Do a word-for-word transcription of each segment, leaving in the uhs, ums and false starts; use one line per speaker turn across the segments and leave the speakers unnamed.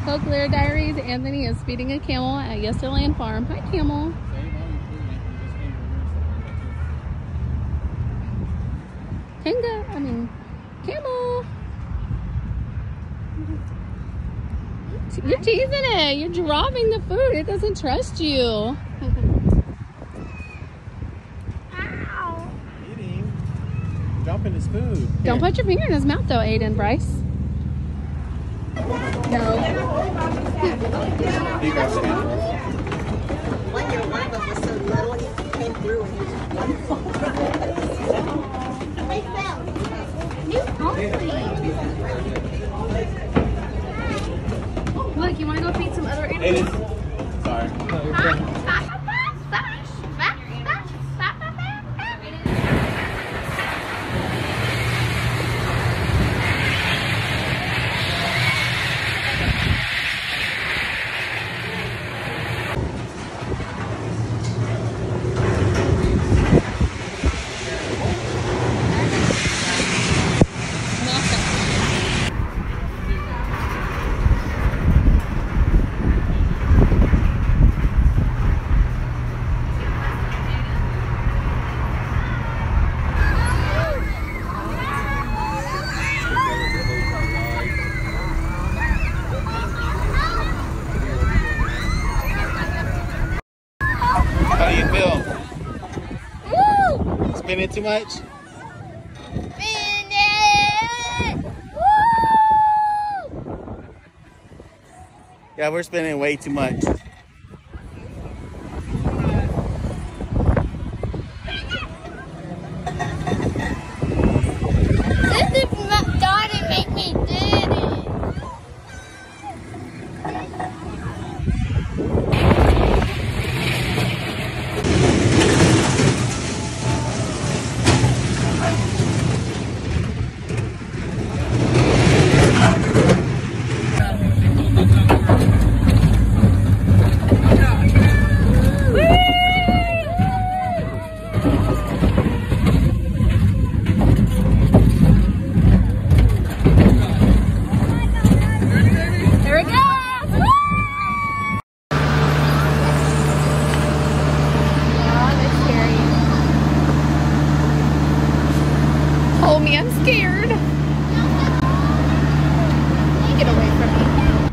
Folklore Diaries. Anthony is feeding a camel at Yesterland Farm. Hi, camel. Kinga, I mean, camel. You're teasing it. You're dropping the food. It doesn't trust you.
Ow. Eating. Dropping his food.
Don't
Here.
put your finger in his mouth, though, Aiden, Bryce. No.
He grabs the hand.
One year, one of them was so little, he came through and he was wonderful. They fell. You hungry.
Look, you want to go feed some other
Aiden.
animals?
Sorry. How do you feel? Woo! Spinning too much?
Spin it! Woo!
Yeah, we're spinning way too much.
This is my daughter make me do it.
Hold me, I'm scared. Get away from me.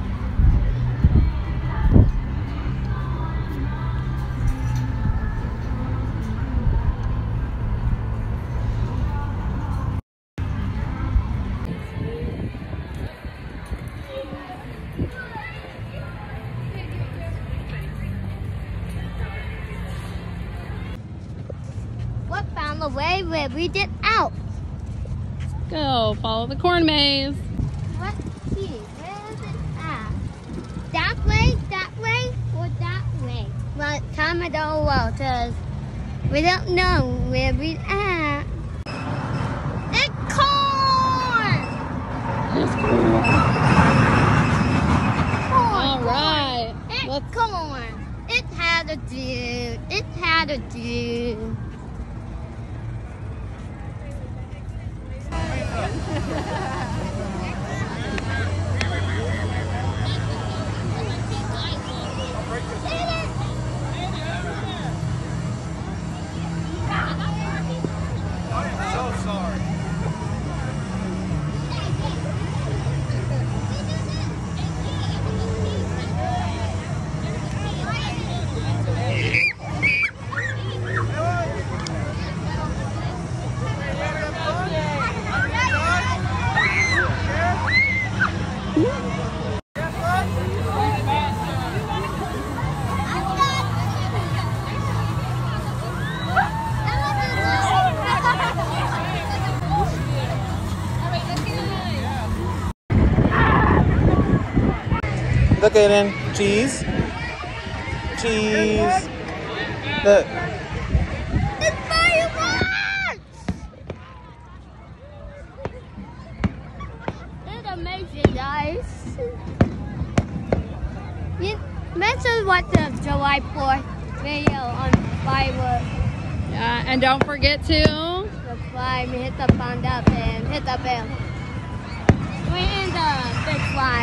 What found the way where we get out?
Go, follow the corn maze.
Let's see, where is it at? That way, that way, or that way? Well, comment down below, because we don't know where we at. It's corn! Corn,
All right.
corn. It's
Let's-
corn. It had a dude. It had a dude.
Look at him. Cheese. Cheese. Look.
It's fireworks! It's amazing, guys. You mentioned what the July fourth video on fireworks.
Yeah, and don't forget to
Subscribe, hit the thumbs up, and hit the bell. We're in the big slide.